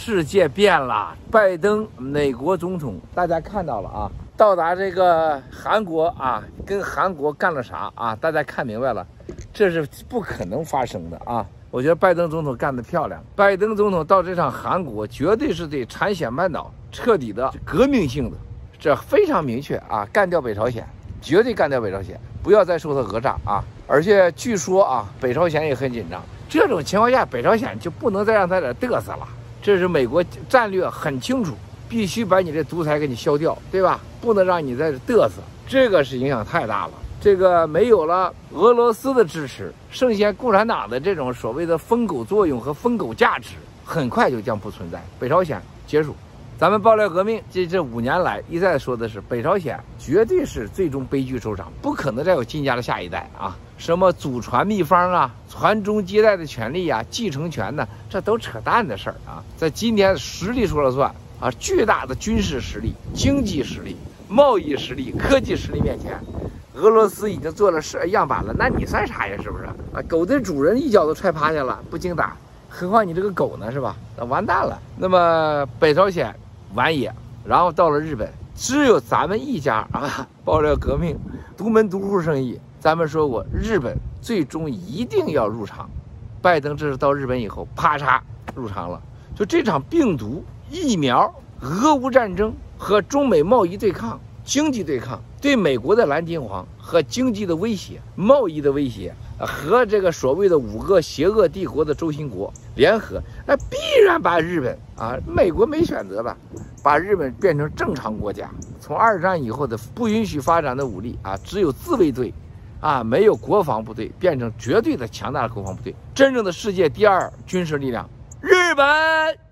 世界变了。拜登美国总统，大家看到了啊，到达这个韩国啊，跟韩国干了啥啊？大家看明白了，这是不可能发生的啊！我觉得拜登总统干得漂亮。拜登总统到这场韩国，绝对是对朝鲜半岛彻底的革命性的，这非常明确啊！干掉北朝鲜，绝对干掉北朝鲜，不要再受他讹诈啊！而且据说啊，北朝鲜也很紧张。这种情况下，北朝鲜就不能再让他这嘚瑟了。这是美国战略很清楚，必须把你这独裁给你消掉，对吧？不能让你在这嘚瑟，这个是影响太大了。这个没有了俄罗斯的支持，剩下共产党的这种所谓的疯狗作用和疯狗价值，很快就将不存在。北朝鲜结束。咱们爆料革命这5年来一再说的是，北朝鲜绝对是最终悲剧收场，不可能再有金家的下一代啊！什么祖传秘方啊、传宗接代的权利啊、继承权呢，这都扯淡的事儿啊！在今天实力说了算啊，巨大的军事实力、经济实力、贸易实力、科技实力面前，俄罗斯已经做了样板了，那你算啥呀？是不是啊？狗的主人一脚都踹趴下了，不经打，何况你这个狗呢？是吧？那完蛋了。那么北朝鲜完也，然后到了日本，只有咱们一家啊，爆料革命独门独户生意。咱们说过，日本最终一定要入场。拜登这是到日本以后，啪嚓入场了。就这场病毒、疫苗、俄乌战争和中美贸易对抗、经济对抗，对美国的蓝金黄和经济的威胁、贸易的威胁，和这个所谓的5个邪恶帝国的轴心国联合，那必然把日本啊，美国没选择了，把日本变成正常国家。从2战以后的不允许发展的武力啊，只有自卫队啊，没有国防部队，变成绝对的强大的国防部队，真正的世界第2军事力量，日本。